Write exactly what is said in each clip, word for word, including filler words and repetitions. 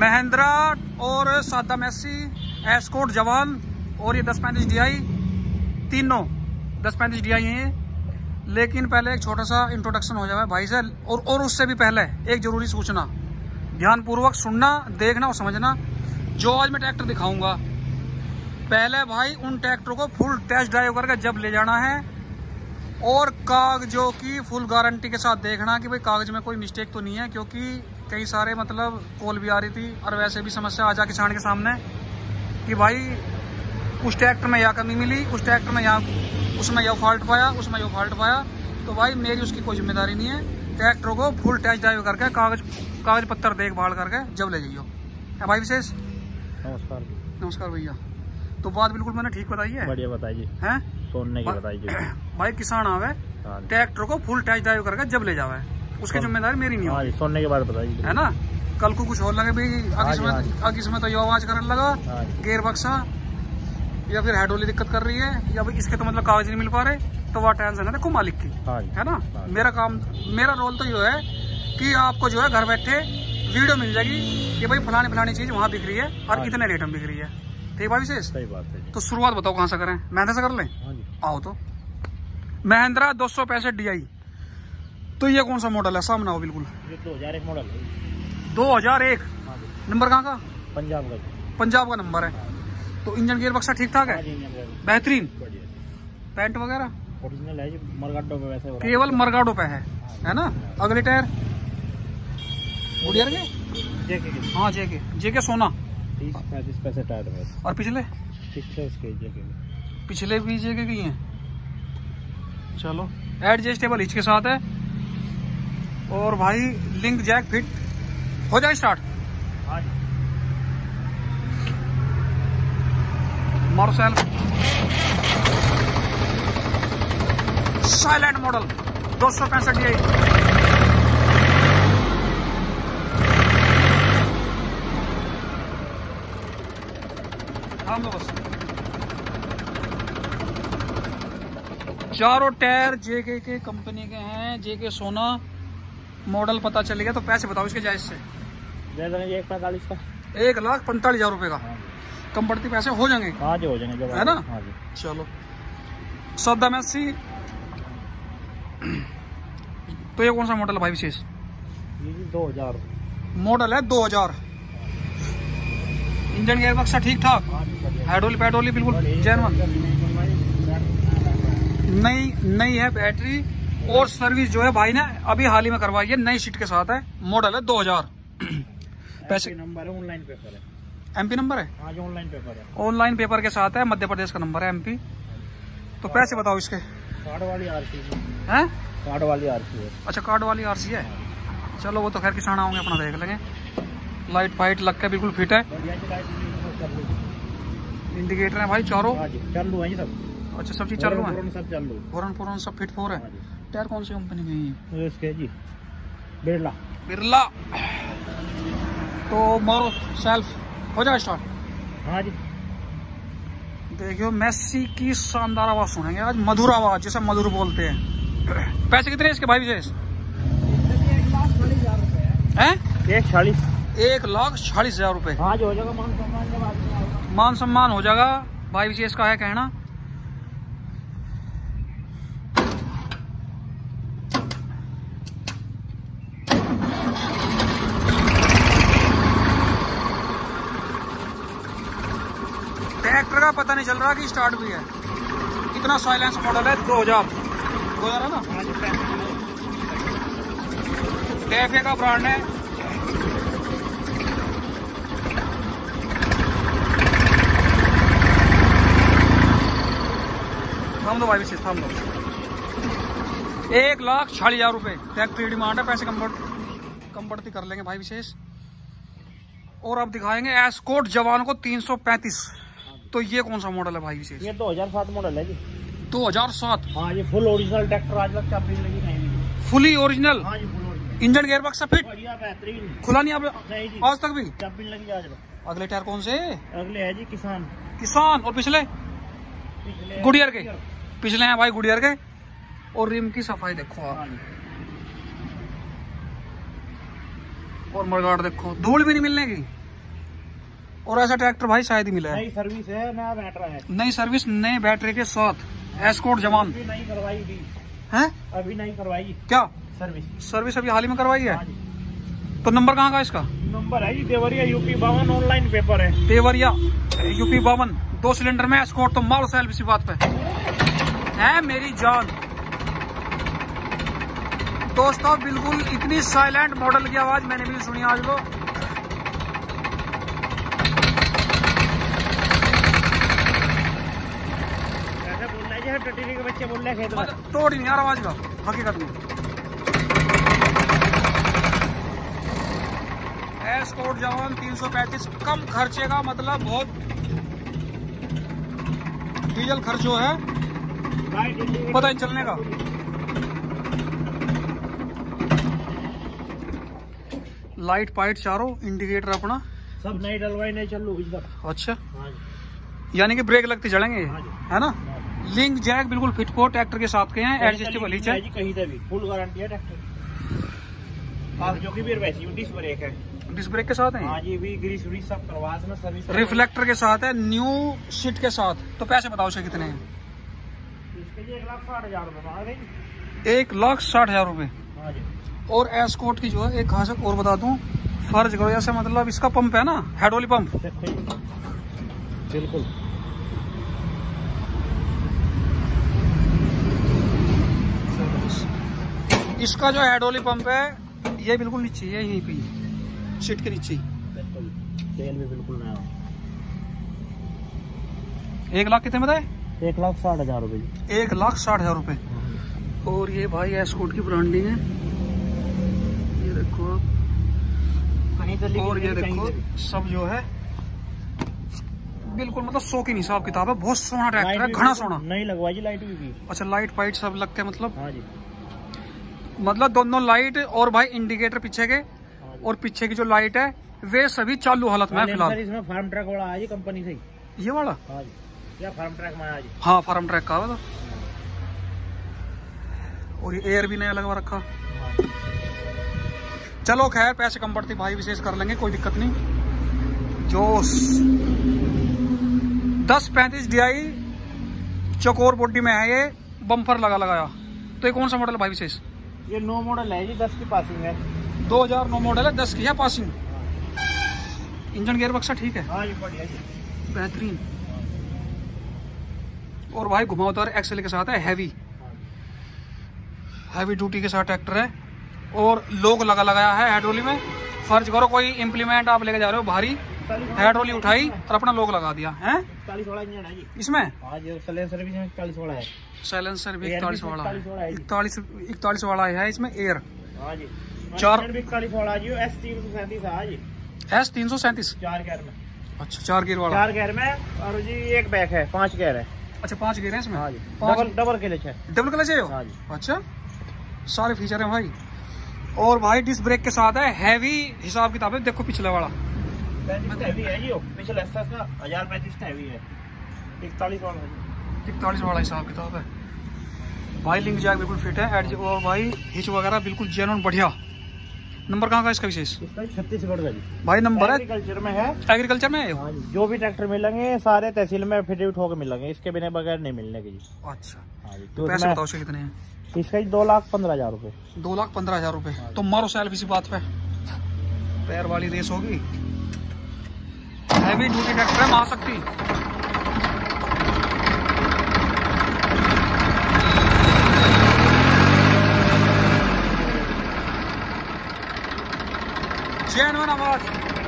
महिंद्रा और सादा मैसी, एस्कॉर्ट जवान और ये दस पैंतीस डी आई, तीनों दस पैंतीस डी आई हैं। लेकिन पहले एक छोटा सा इंट्रोडक्शन हो जाए भाई से, और और उससे भी पहले एक जरूरी सूचना, ध्यानपूर्वक सुनना, देखना और समझना। जो आज मैं ट्रैक्टर दिखाऊंगा, पहले भाई उन ट्रैक्टर को फुल टेस्ट ड्राइव करके जब ले जाना है, और कागजों की फुल गारंटी के साथ देखना कि भाई कागज में कोई मिस्टेक तो नहीं है, क्योंकि कई सारे मतलब कॉल भी आ रही थी और वैसे भी समस्या आ जा किसान के सामने कि भाई उस ट्रैक्टर में यह कमी मिली, उस ट्रैक्टर में यहाँ उसमें यह फॉल्ट पाया, उसमें यह फॉल्ट पाया। तो भाई मेरी उसकी कोई जिम्मेदारी नहीं है। ट्रैक्टर को फुल टेस्ट ड्राइव करके कागज कागज पत्तर देखभाल करके जब ले जाइयो। है भाई विशेष? नमस्कार। नमस्कार भैया। तो बात बिल्कुल मैंने ठीक बताई है? बढ़िया बताइए। हैं? सोने की बताइए। भाई किसान आवे ट्रैक्टर को फुल टेस्ट ड्राइव करके जब ले जावे, उसकी जिम्मेदारी मेरी नहीं होगी। सोने के बाद बताइए, है ना? कल को कुछ और लगे भाई, आगे समय आगे समय तो ये आवाज करने लगा गेयर बक्सा या फिर हेड वाली दिक्कत कर रही है, या भाई इसके तो मतलब कागज नहीं मिल पा रहे, तो वह टेंशन है देखो मालिक की, है ना? मेरा काम, मेरा रोल तो ये है कि आपको जो है घर बैठे वीडियो मिल जाएगी कि भाई फलानी फलानी चीज वहाँ दिख रही है और इतने रेट में दिख रही है। ठीक भाई विशेष? सही बात है। तो शुरुआत बताओ कहाँ से करें? महिंद्रा से कर लें? आओ तो महिंद्रा दो सौ पैंसठ डी आई। तो ये कौन सा मॉडल है? सामने आओ बिल्कुल। ये दो हजार एक मॉडल है। दो हजार एक? नंबर कहाँ का? पंजाब का। पंजाब का नंबर है। तो इंजन गियर बक्सा ठीक ठाक है? बेहतरीन। पेंट वगैरह ओरिजिनल है जी, मरगाडो पे वैसे केवल मरगाडो पे है, है ना? अगले टायर गुडियर के? जेके। हाँ जेके, जेके सोना तीस पैंतीस पैसे टायर में। और पिछले इसके जेके, पिछले भी जेके की हैं। चलो एडजस्टेबल हिच के साथ है, और भाई लिंक जैक फिट हो जाए स्टार्ट। मारो सेल्फ साइलेंट मॉडल दो सौ पैंसठ डी आई। हम बस चारों टायर जेके के कंपनी के हैं, जेके सोना। मॉडल पता चल गया, तो पैसे बताओ इसके जायज से। एक पैंतालीस का, एक लाख पैंतालीस हजार रुपए का। कम बढ़ती पैसे हो जाएंगे? हाँ जी हो जाएंगे, है ना? हाँ जी। चलो सादा मैसी। तो ये कौन सा मॉडल है भाई विशेष? ये दो हजार मॉडल है, दो हजार। इंजन गियर बक्सा ठीक ठाक, हाइड्रोलिक पेट्रोलिक बिल्कुल जेन्युइन, नई नई है बैटरी, और सर्विस जो है भाई ने अभी हाल ही में करवाई है, नई सीट के साथ है। मॉडल है दो हजार। पैसे नंबर है, ऑनलाइन पेपर है। एमपी नंबर है? हाँ जो ऑनलाइन पेपर है। ऑनलाइन पेपर के साथ है, मध्य प्रदेश का नंबर है, एमपी। तो पैसे बताओ इसके। कार्ड वाली आरसी है? कार्ड वाली आरसी है। अच्छा कार्ड वाली आरसी है। चलो वो तो खैर किसान आओगे अपना देख लेंगे। लाइट फाइट लग के बिल्कुल फिट है। इंडिकेटर है भाई चारों चालू है सब। अच्छा सब चीज चालू है, सब चालू, फोरन फोरन सब फिट फोर है। टायर कौन सी कंपनी की है? इसके जी बिरला। बिरला। तो मारो सेल्फ हो जाए स्टार्ट। हाँ जी। देखियो मैसी की शानदार आवाज सुनेंगे आज, मधुर आवाज, जैसे मधुर बोलते हैं। पैसे कितने हैं इसके भाई विशेष? एक चालीस। एक लाख चालीस हजार रुपए। हाँ जो हो जाएगा मान सम्मान, मान सम्मान हो जाएगा भाई विशेष का है कहना। ट्रैक्टर का पता नहीं चल रहा कि स्टार्ट भी है, इतना साइलेंस मॉडल है। दो हजार दो हजार है ना? टेफे का ब्रांड है। थाम दो भाई विशेष, थाम दो। एक लाख छियालीस हजार रुपए ट्रैक्टर डिमांड है। पैसे कम कम बढ़ती कर लेंगे भाई विशेष। और अब दिखाएंगे एस्कॉर्ट जवान को तीन सौ पैंतीस। तो ये कौन सा मॉडल है भाई विशेष? ये दो हजार सात मॉडल है जी। दो हजार सात? हाँ ये फुल ओरिजिनल ट्रैक्टर, आज तक चाबी लगी नहीं। Fully original? हाँ जी फुल ओरिजिनल। इंजन गियर बक्सा फिट? बढ़िया बेहतरीन। खुला नहीं आप नहीं जी, आज तक भी? चाबी लगी आज तक। अगले टायर कौन से? अगले है जी किसान। किसान। और पिछले? पिछले गुडियर के। पिछले हैं भाई गुडियर के। और रिम की सफाई देखो आप, और मरगाड़ देखो, धूल भी नहीं मिलने की। और ऐसा ट्रैक्टर भाई शायद ही मिला है। नई सर्विस है, नया बैटरी है। नई सर्विस नए बैटरी के साथ एस्कॉर्ट जवान अभी नहीं करवाई थी है। अभी नहीं करवाई क्या सर्विस सर्विस अभी हाल ही में करवाई है? हाँ जी। तो नंबर कहाँ का इसका? नंबर है जी देवरिया यूपी बावन, ऑनलाइन पेपर है। देवरिया यूपी बावन, दो सिलेंडर में एस्कॉर्ट। तो मारो सेल्फ इसी बात पे है मेरी जान। दोस्तों बिल्कुल इतनी साइलेंट मॉडल की आवाज मैंने भी सुनी आज को। ऐसा बोल रहा है जी टटीरी के बच्चे बोल रहे हैं खेत में। तोड़ ही नहीं यार आवाज का हकीकत में। एस्कॉर्ट जवान तीन सौ पैंतीस कम खर्चे का मतलब बहुत डीजल खर्च जो है पता नहीं चलने का। लाइट पाइट चारों, इंडिकेटर अपना सब नई डलवाई नहीं चालू इधर। अच्छा हाँ जी। यानी कि ब्रेक लगते चलेंगे हाँ जी। है ना। लिंक जैक बिल्कुल फिट को ट्रैक्टर के साथ के हैं। एडजस्टेबल हिच है जी, कहीं से भी फुल गारंटी है ट्रैक्टर। जो कि भी वैसी डिस्क ब्रेक है, डिस्क ब्रेक के साथ है। हाँ जी, भी ग्रीस व्रीस सब करवा देना, सर्विस रिफ्लेक्टर के साथ है, न्यू सीट के साथ। तो पैसे बताओ से कितने हैं? इसके लिए एक लाख साठ हजार रुपए मांग रहे हैं। एक लाख साठ हजार रुपए। हाँ जी। और एस्कॉर्ट की जो है एक खास और बता दूं, फर्ज करो जैसे मतलब इसका पंप है ना, हाइड्रोलिक पंप। बिल्कुल इसका जो हाइड्रोलिक पंप है ये बिल्कुल नीचे है, यहीं पे सीट के नीचे। तेल भी बिल्कुल नया। एक लाख कितने बताए? एक लाख साठ हजार रुपए। एक लाख साठ हजार रुपए। और ये भाई एस्कॉर्ट की ब्रांडिंग है, ये देखो। और ये देखो सब जो है बिल्कुल मतलब सौ की हिसाब किताब है। बहुत सोना ट्रैक्टर है, घना सोना। नहीं लगवाई जी लाइट भी। अच्छा लाइट पाइट सब लग के मतलब। हाँ जी। मतलब दोनों लाइट और भाई इंडिकेटर पीछे के और पीछे की जो लाइट है वे सभी चालू हालत में है फिलहाल। इसमें फार्म ट्रैक वाला है जी कंपनी से। ये वाला? हाँ जी। क्या फार्म ट्रैक में है जी? हाँ फार्म ट्रैक का था। और ये एयर भी नया लगवा रखा। चलो खैर पैसे कम पड़ती भाई, विशेष कर लेंगे, कोई दिक्कत नहीं। जोश दस पैंतीस डी आई चकोर बॉडी में है ये, बम्पर लगा लगाया। तो ये कौन सा मॉडल है भाई विशेष? ये नो मॉडल है जी, दस की पासिंग है। दो हजार नौ मॉडल है, दस की है पासिंग। इंजन गेयर बक्सा ठीक है? हाँ जी बढ़िया जी, बेहतरीन। और भाई घुमावदार एक्सेल के साथ है, हैवी हैवी ड्यूटी के साथ ट्रैक्टर है। और लोग लगा लगाया है हाइड्रोली में। फर्ज करो कोई इम्प्लीमेंट आप लेके जा रहे हो भारी, हाइड्रोली उठाई और अपना लोग लगा दिया है। इकतालीस वाला इंजन है जी इसमें। हाँ जी, साइलेंसर भी इकतालीस वाला है। साइलेंसर भी इकतालीस वाला है, इकतालीस इकतालीस वाला है इसमें एयर। हाँ जी, चार इकतालीस वाला जी। एस तीन सौ सैंतीस है जी। एस तीन सौ सैंतीस चार गेयर में। अच्छा चार गियर वाला। चार गेयर में और जी एक बैक है, पांच गेयर है। अच्छा पांच गियर है इसमें। हाँ जी, डबल डबल क्लच है। डबल क्लच है। हाँ जी। अच्छा सारे फीचर हैं भाई। और भाई डिस्क ब्रेक के साथ है, हैवी हिसाब किताब है। देखो पिछले वाला हैवी है जी, पिछले का हजार पैंतीस हैवी है। इकतालीस वाला इकतालीस वाला हिसाब किताब है भाई। लिंक जैक बिल्कुल फिट है। एड और भाई हिच वगैरह बिल्कुल जेन्युइन बढ़िया। नंबर कहाँ का इसका विशेष? छत्तीसगढ़ का जी भाई। नंबर एग्रीकल्चर में है। एग्रीकल्चर में है। हाँ जी, जो भी ट्रैक्टर मिलेंगे सारे तहसील में फिट उठ होकर मिलेंगे, इसके बिना बगैर नहीं मिलने के जी। अच्छा हाँ जी। तो पैसे बताओ कितने हैं? इसका दो लाख पंद्रह हजार रूपए। दो लाख पंद्रह हजार रूपए। तो मारो सेल्फ इसी बात पे, पैर वाली रेस होगी। हैवी ड्यूटी ट्रैक्टर है महाशक्ति। जेन्युइन आवाज।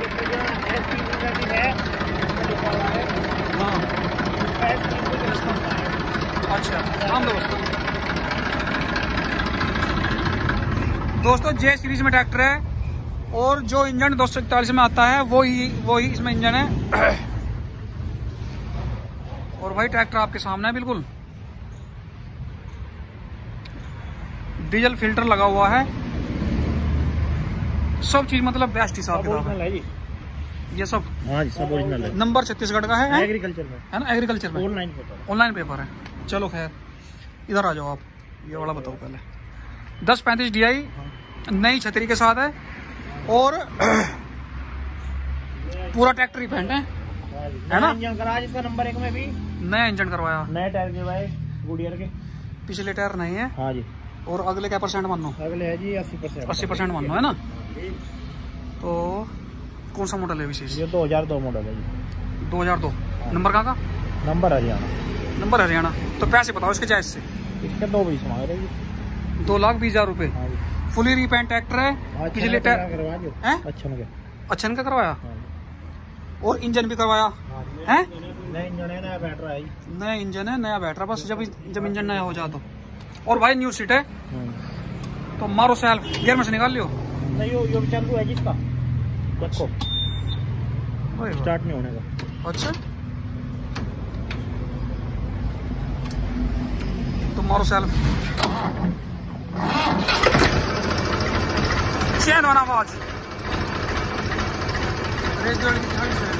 हाँ अच्छा हम दोस्तों दोस्तों जे सीरीज में ट्रैक्टर है। और जो इंजन दो सौ इकतालीस में आता है वो ही वो ही इसमें इंजन है। और भाई ट्रैक्टर आपके सामने है बिल्कुल। डीजल फिल्टर लगा हुआ है, सब चीज मतलब बेस्ट हिसाब किताब है ये सब। हाँ जी सब ओरिजिनल है। नंबर छत्तीसगढ़ का है, एग्रीकल्चर में है ना। एग्रीकल्चर में ऑनलाइन पेपर, ऑनलाइन पेपर है। चलो खैर इधर आ जाओ आप, ये वाला बताओ पहले। दस पैंतीस डी आई नई छतरी के साथ है। और पूरा ट्रैक्टर ही पेंट है, है ना? इंजन करा इसका नंबर एक में भी नया इंजन करवाया, नए टायर के भाई गुडियर के, पिछले टायर नहीं है। हाँ जी। और अगले क्या परसेंट मानो? अगले है जी अस्सी परसेंट अस्सी परसेंट मानो, है ना? तो कौन सा मॉडल है विशेष? ये दो हजार दो मॉडल है जी। दो हजार दो। नंबर कहाँ का? नंबर हरियाणा। नंबर हरियाणा। तो पैसे बताओ इसके जायज से। इसके दो बीस मांग रहे जी। दो लाख बीस हजार रूपए। फुली रीपेंट ट्रैक्टर है, पिछले टायर करवा अच्छा अच्छा का करवाया और इंजन भी करवाया है। नया इंजन है, नया बैटरी है, नया इंजन है, नया बैटरी। बस जब जब इंजन नया हो जाए तो। और भाई न्यू सीट है, तो मारो सेल्फ गियर में से निकाल लियो। नहीं यो यो चालू है जिसका देखो स्टार्ट नहीं होने का। अच्छा तो मारो सेल्फ, चैन वाला आवाज। रेस जोड़ की ठंड से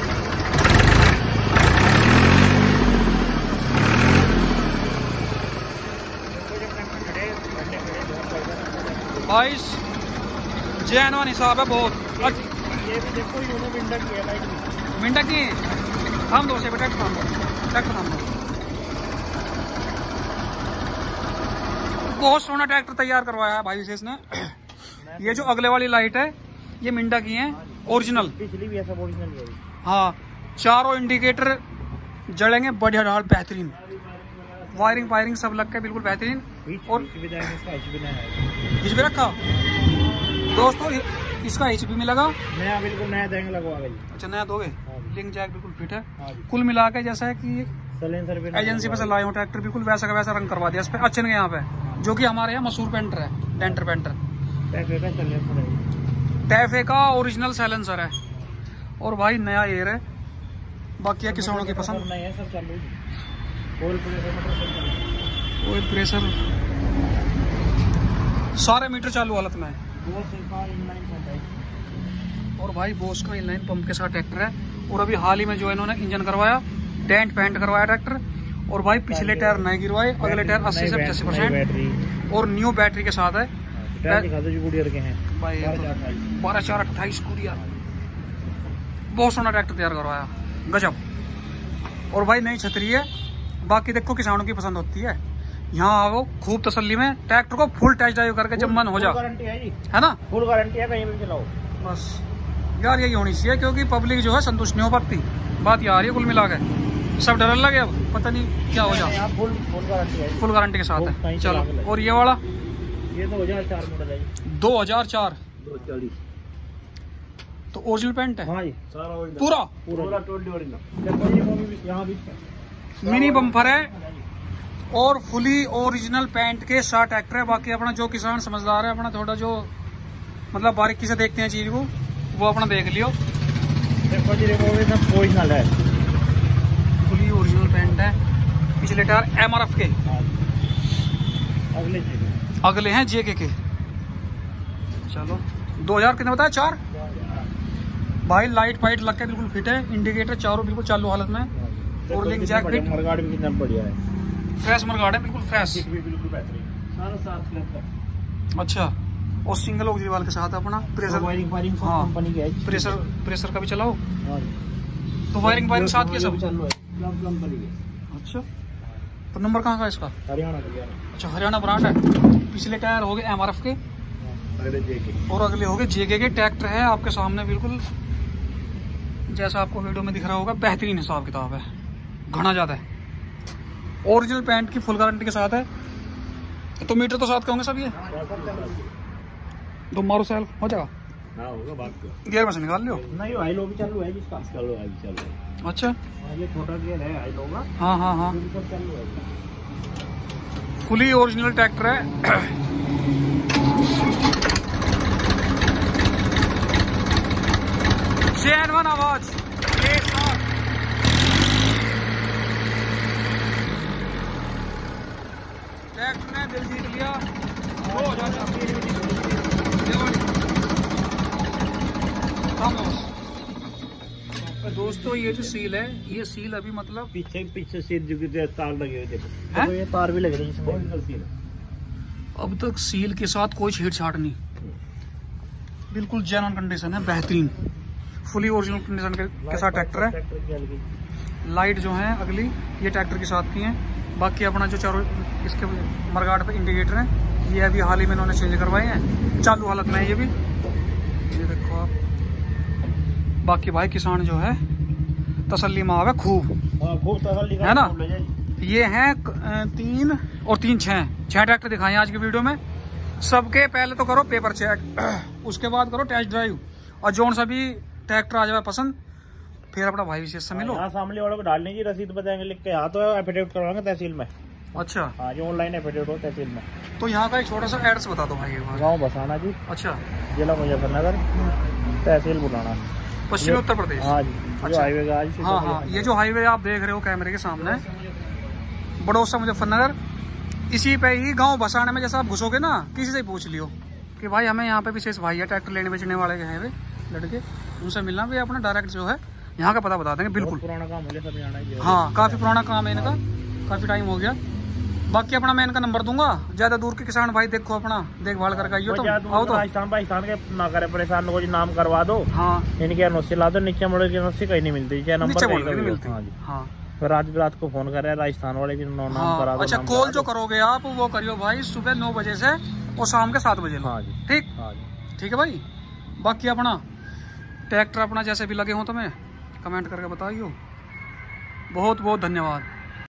बाईस जैनवान हिसाब है बहुत। ये भी देखो यूनो विंडा की है, लाइट विंडा की हम दो से ट्रैक्टर हम दो ट्रैक्टर हम दो बहुत सोना ट्रैक्टर तैयार करवाया है भाई विशेष ने। ये जो अगले वाली लाइट है ये मिंडा की है, ओरिजिनल। पिछली भी ऐसा ओरिजिनल है। हाँ, चारों इंडिकेटर जलेंगे बढ़िया ढाल बेहतरीन, वायरिंग वायरिंग सब लग के बिल्कुल बेहतरीन। और एच भी रखा दोस्तों, इसका एच पी में लगा नया, बिल्कुल नया देंगे लगवा गई। अच्छा नया दोगे? लिंक जैक बिल्कुल फिट है। कुल मिला के जैसा है कि एजेंसी पे से लाए हो ट्रैक्टर, बिल्कुल वैसा का वैसा रंग करवा दिया इस पे अच्छे ने यहाँ पे, जो कि हमारे यहाँ मशहूर पेंटर है, डेंटर पेंटर। टैफे का ओरिजिनल साइलेंसर है और भाई नया एयर है। बाकी है किसानों की पसंद। ऑयल प्रेशर सारे मीटर चालू हालत में है। और भाई बोस का इनलाइन पंप के साथ ट्रैक्टर है। और अभी हाल ही में जो इन्होंने इंजन करवाया, डेंट पेंट करवाया ट्रैक्टर। और भाई पिछले टायर नए गिरवाए, अगले टायर अस्सी से पचासी परसेंट और न्यू बैटरी के साथ है। भाई बारह चार अट्ठाईस कुरियर, बहुत सोना ट्रैक्टर तैयार करवाया, गजब। और भाई नई छतरी है। बाकी देखो किसानों की पसंद होती है, यहाँ आओ खूब तसल्ली में ट्रैक्टर को फुल टेस्ट ड्राइव करके जब मन हो जाए, है ना? फुल गारंटी है, कहीं भी चलाओ। बस यार यही होनी चाहिए, क्योंकि पब्लिक जो है संतुष्ट नहीं हो पाती। बात यार ये कुल मिला के सब डर लगे, अब पता नहीं क्या हो जाए। फुल फुल गारंटी है, फुल गारंटी के साथ है। चलो, और ये वाला ये दो हजार चार मॉडल है, दो हजार चार दो चालीस तो ओरिजिनल पेंट है। हाँ जी, सारा पूरा पूरा टोटली ओरिजिनल। मिनी बम्पर है और फुली ओरिजिनल पेंट के साथ ट्रैक्टर है। बाकी अपना जो किसान समझदार है, अपना थोड़ा जो मतलब बारीकी से देखते हैं चीज को, वो अपना देख लियो। देखो जी सब ओरिजिनल है, फुली ओरिजिनल पेंट है। पिछले टायर एम आर एफ के, अगले अगले हैं जे के के। चलो दो हजार कितने बताया? चार। भाई लाइट फाइट लग के बिल्कुल फिट है, इंडिकेटर चारों बिल्कुल चालू हालत में। और लिंक जैक फिट, मरगाड़ भी कितना बढ़िया है, फ्रेश मरगाड़ है, बिल्कुल फ्रेश, बिल्कुल बेहतरीन, सारा साथ में। अच्छा, और सिंगल ऑक्सीजन के साथ अपना प्रेशर वायरिंग वायरिंग कंपनी की है। प्रेशर प्रेशर का भी चलाओ तो वायरिंग वायरिंग साथ के सब चालू है, कंपनी की। अच्छा, तो नंबर कहाँ का इसका? हरियाणा का। अच्छा, हरियाणा ब्रांड है। पिछले टायर हो गए एम आर एफ के और अगले हो गए जे के के। ट्रैक्टर है आपके सामने बिल्कुल जैसा आपको वीडियो में दिख रहा होगा, बेहतरीन हिसाब किताब है, घना ज्यादा है। ओरिजिनल पेंट की फुल गारंटी के साथ है। तो मीटर तो साथ के होंगे सब ये? तो मारो सेल्फ हो जाएगा? हाँ होगा, बात गियर में से निकाल लियो। नहीं आई लो भी चालू है जिसका, चलो आई चालू है। अच्छा, ये छोटा गियर है, आई लो का। हाँ हाँ हाँ, सब चालू है, फुली ओरिजिनल ट्रैक्टर है। जैनवन आवाज, ट्रैक्टर ने दिल जीत लिया। दो हजार दोस्तों, ये जो सील है, ये सील अभी मतलब पीछे पीछे सील जो तार लगे हुए देखो, तो ये तार भी लग रही है इसमें। अब तक सील के साथ कोई छेड़छाड़ नहीं, बिल्कुल जेन्युइन कंडीशन है, बेहतरीन फुली ओरिजिनल कंडीशन के, के साथ ट्रैक्टर है। लाइट जो है अगली ये ट्रैक्टर के साथ की है। बाकी अपना जो चारों इसके मरगाट पे इंडिकेटर है ये अभी हाल ही में इन्होंने चेंज करवाए हैं, चालू हालत में है ये भी, ये देखो आप। बाकी भाई किसान जो है तसल्ली में आवे खूब, खूब तसल्ली है ना। ये हैं तीन और तीन छः छः ट्रैक्टर दिखाए आज की वीडियो में। सबके पहले तो करो पेपर चेक, उसके बाद करो टेस्ट ड्राइव, और जोन सा भी ट्रैक्टर आ जाए पसंद फिर अपना भाई विशेष से मिलो। यहाँ सामने वालों को डालने की रसीद बताएंगे लिख के, यहाँ तो एफिडेविट करवाएंगे तहसील में। अच्छा हाँ, जो ऑनलाइन एफिडेविट हो तहसील में। तो यहाँ का एक छोटा सा एड्रेस बता दो भाई। गाँव बसाना जी। अच्छा। जिला मुजफ्फरनगर, तहसील बुलाना, पश्चिमी उत्तर प्रदेश। हाँ जी। अच्छा हाईवे का आज हाँ हाँ, ये जो हाईवे आप देख रहे हो कैमरे के सामने, बड़ौसा मुजफ्फरनगर, इसी पे ही गांव बसाने में जैसा आप घुसोगे ना, किसी से पूछ लियो कि भाई हमें यहाँ पे विशेष भाई है ट्रैक्टर लेने बेचने वाले हैं वे लड़के, उनसे मिलना भी अपना डायरेक्ट जो है यहाँ का पता बता देंगे बिल्कुल। पुराना काम हो गया सब जाना। हाँ काफी पुराना काम है इनका, काफी टाइम हो गया। बाकी अपना मैं इनका नंबर दूंगा, ज्यादा दूर के किसान भाई देखो अपना देखभाल करके आइयो, तो आओ तो राजस्थान पाकिस्तान के ना करे परेशान, को नाम करवा दो। हाँ इनके एनओसी ला दो, नीचे मोड़ की एनओसी कहीं नहीं मिलती, चाहे नंबर नहीं मिलती। हाँ फिर रात रात को फोन कर रहे हैं राजस्थान वाले की नाम करा दो। अच्छा कॉल जो करोगे आप वो करियो भाई सुबह नौ बजे से और शाम के सात बजे। हाँ जी ठीक, ठीक है भाई। बाकी अपना ट्रैक्टर अपना जैसे भी लगे हो तुम्हें कमेंट करके बताइयो। बहुत बहुत धन्यवाद।